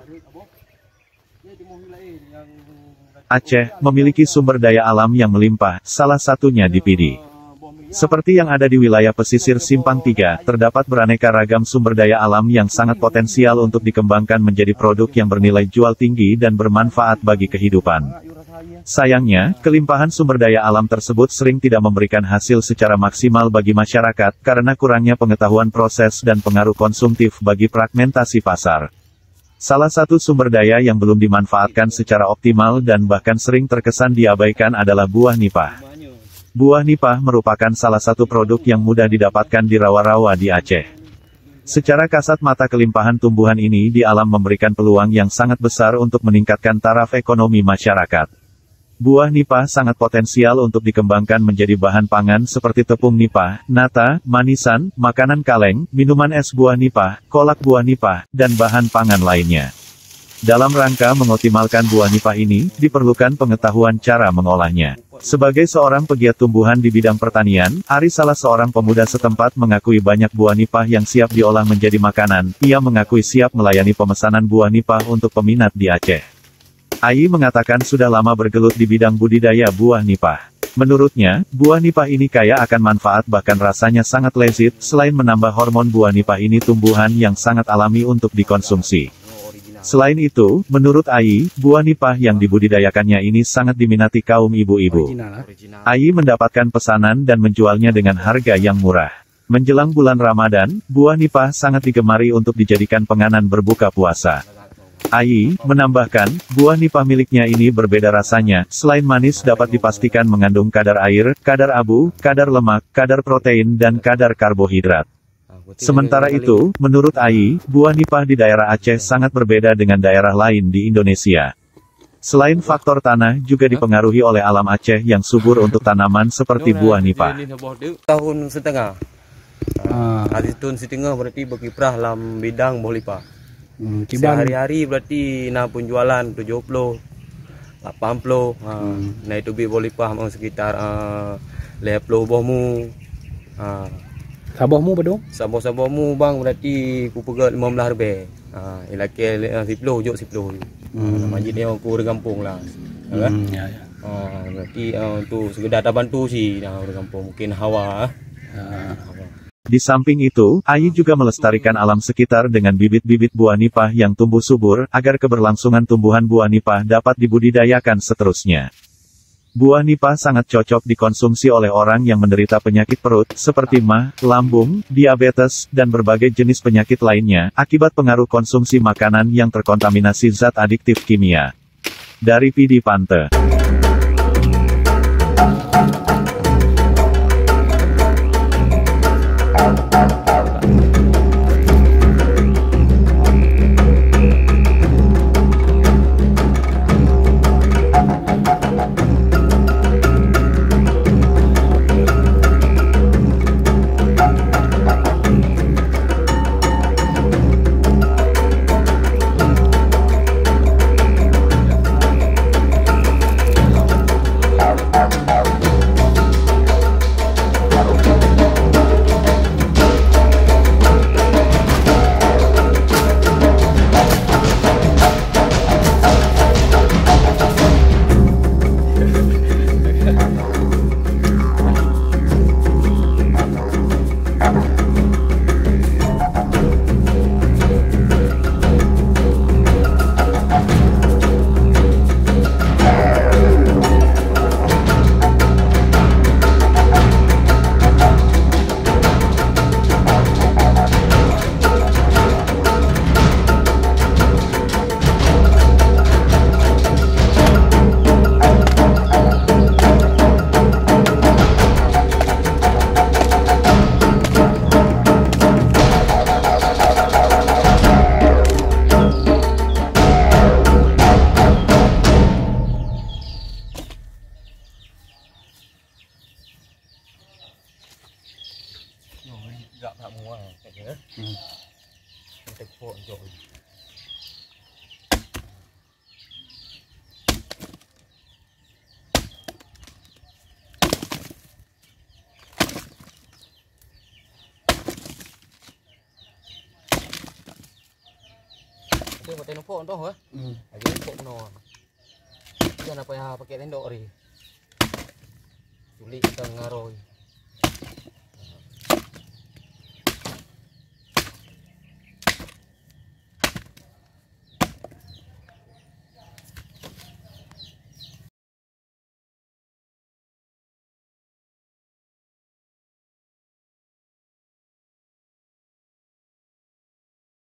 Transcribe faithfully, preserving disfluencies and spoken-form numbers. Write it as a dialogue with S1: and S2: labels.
S1: Aceh memiliki sumber daya alam yang melimpah, salah satunya di pidi. Seperti yang ada di wilayah pesisir Simpang Tiga, terdapat beraneka ragam sumber daya alam yang sangat potensial untuk dikembangkan menjadi produk yang bernilai jual tinggi dan bermanfaat bagi kehidupan. Sayangnya, kelimpahan sumber daya alam tersebut sering tidak memberikan hasil secara maksimal bagi masyarakat, karena kurangnya pengetahuan proses dan pengaruh konsumtif bagi fragmentasi pasar. Salah satu sumber daya yang belum dimanfaatkan secara optimal dan bahkan sering terkesan diabaikan adalah buah nipah. Buah nipah merupakan salah satu produk yang mudah didapatkan di rawa-rawa di Aceh. Secara kasat mata kelimpahan tumbuhan ini di alam memberikan peluang yang sangat besar untuk meningkatkan taraf ekonomi masyarakat. Buah nipah sangat potensial untuk dikembangkan menjadi bahan pangan seperti tepung nipah, nata, manisan, makanan kaleng, minuman es buah nipah, kolak buah nipah, dan bahan pangan lainnya. Dalam rangka mengoptimalkan buah nipah ini, diperlukan pengetahuan cara mengolahnya. Sebagai seorang pegiat tumbuhan di bidang pertanian, Ari salah seorang pemuda setempat mengakui banyak buah nipah yang siap diolah menjadi makanan. Ia mengakui siap melayani pemesanan buah nipah untuk peminat di Aceh. Ai mengatakan sudah lama bergelut di bidang budidaya buah nipah. Menurutnya, buah nipah ini kaya akan manfaat bahkan rasanya sangat lezat, selain menambah hormon buah nipah ini tumbuhan yang sangat alami untuk dikonsumsi. Selain itu, menurut Ai, buah nipah yang dibudidayakannya ini sangat diminati kaum ibu-ibu. Ai mendapatkan pesanan dan menjualnya dengan harga yang murah. Menjelang bulan Ramadan, buah nipah sangat digemari untuk dijadikan penganan berbuka puasa. Ai menambahkan, buah nipah miliknya ini berbeda rasanya, selain manis dapat dipastikan mengandung kadar air, kadar abu, kadar lemak, kadar protein dan kadar karbohidrat. Sementara itu, menurut Ai, buah nipah di daerah Aceh sangat berbeda dengan daerah lain di Indonesia. Selain faktor tanah juga dipengaruhi oleh alam Aceh yang subur untuk tanaman seperti buah nipah.
S2: Tahun setengah. Ah. Hari tahun setengah berarti berkiprah dalam bidang buah nipah. Hmm, sehari-hari berarti nah penjualan tujuh puluh, lapan puluh, hmm. Nah itu bi boleh pah sekitar uh, lima puluh bohmu. Uh,
S3: Sabohmu bedong?
S2: Saboh-sabohmu bang berarti ku pegat lima belas lebih. Ah, uh, ilake sepuluh juk sepuluh. Hmm. Majid dia aku bergampung lah. Hmm, ya ya. Ah, uh, berarti uh, untuk sekedar tak bantu sih nah bergampung mungkin hawa. Uh,
S1: Di samping itu, Ai juga melestarikan alam sekitar dengan bibit-bibit buah nipah yang tumbuh subur, agar keberlangsungan tumbuhan buah nipah dapat dibudidayakan seterusnya. Buah nipah sangat cocok dikonsumsi oleh orang yang menderita penyakit perut, seperti mah, lambung, diabetes, dan berbagai jenis penyakit lainnya, akibat pengaruh konsumsi makanan yang terkontaminasi zat adiktif kimia. Dari Pidi Pante.
S2: Gak tak muat kayaknya. Hmm. Untuk pot jauh. Dia buat tendok toh, ha? Hmm. Lagi tendok no. Jangan apa ya pakai tendok ri. Sulit kita ngaruh.